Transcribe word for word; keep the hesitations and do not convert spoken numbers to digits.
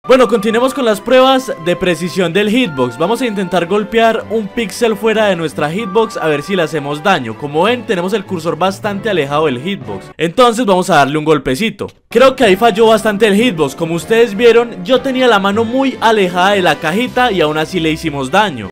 Bueno, continuemos con las pruebas de precisión del hitbox. Vamos a intentar golpear un píxel fuera de nuestra hitbox a ver si le hacemos daño. Como ven, tenemos el cursor bastante alejado del hitbox, entonces vamos a darle un golpecito. Creo que ahí falló bastante el hitbox. Como ustedes vieron, yo tenía la mano muy alejada de la cajita y aún así le hicimos daño.